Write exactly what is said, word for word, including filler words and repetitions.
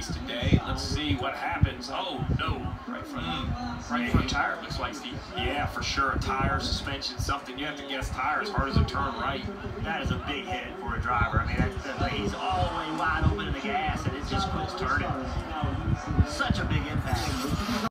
piece today. Let's see what happens. Oh, no. Right front, mm. right front tire, looks like, Steve. Yeah, for sure. A tire, suspension, something. You have to guess tire as hard as a turn right. That is a big hit for a driver. I mean, that, that, like, he's all the way wide open in the gas, and it just quits turning. Such a big impact.